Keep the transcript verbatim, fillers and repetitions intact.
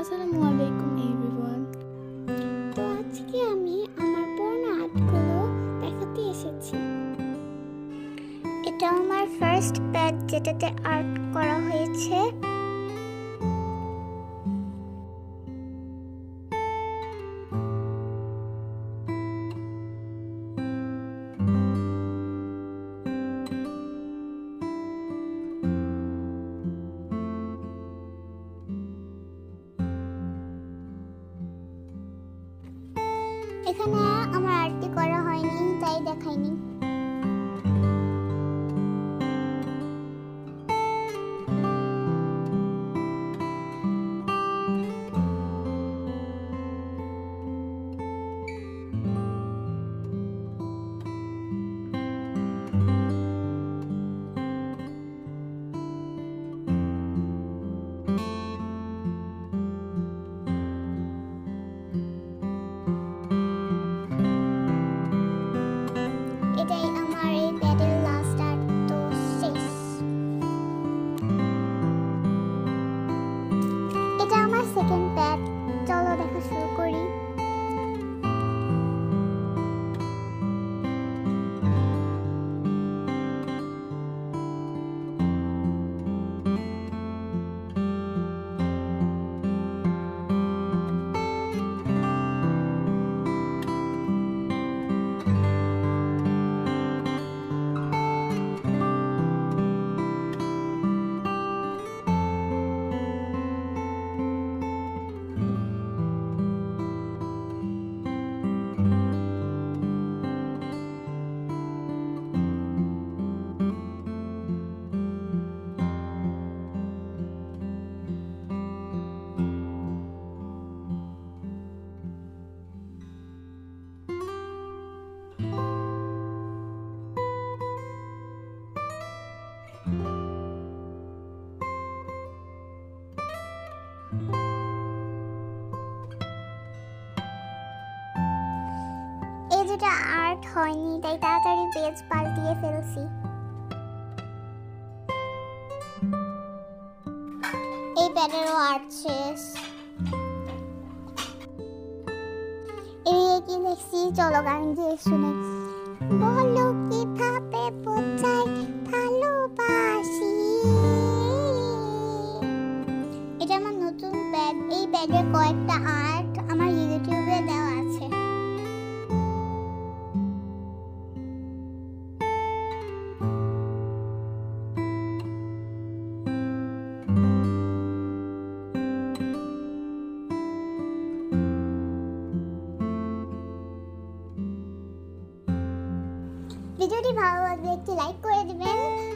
আসসালামু আলাইকুম এভরিওয়ান। তো আজকে আমি আমার পুরনো আর্টগুলো দেখাতে এসেছি। এটা আমার ফার্স্ট প্যাড যেটাতে আর্ট করা হয়েছে। এখানে আমার আর্টটি করা হয়নি, তাই দেখাইনি। এটাই আমার এই প্যাডের লাস্ট আর্ট, তো শেষ। এটা আমার সেকেন্ড প্যাড, চলো দেখা শুরু করি। এই যেটা আর্ট হয়নি, তাই তাড়াতাড়ি পেজ পাল্টিয়ে ফেলছি। এই প্যাডেরও আর্ট শেষ। এই কি দেখছি, চলো গান দিয়ে শুনে। বলো কিভাবে বোঝাই ভালোবাসি। এটা আমার নতুন প্যাড। এই প্যাডের কয়েকটা আর্ট আমার ইউটিউবে দেওয়া আছে। ভিডিওটি ভালো লাগলে একটি লাইক করে দিবেন।